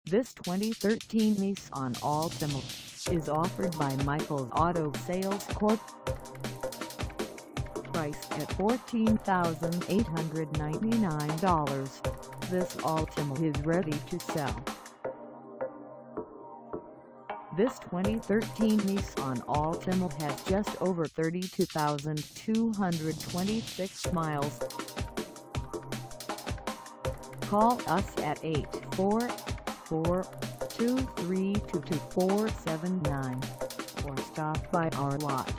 This 2013 Nissan Altima is offered by Michael's Auto Sales Corp. Priced at $14,899, this Altima is ready to sell. This 2013 Nissan Altima has just over 32,226 miles. Call us at 844-232-2479 or stop by our lot.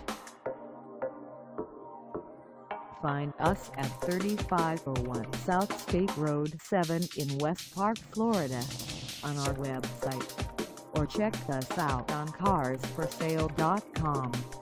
Find us at 3501 South State Road 7 in West Park, Florida, on our website, or check us out on carsforsale.com.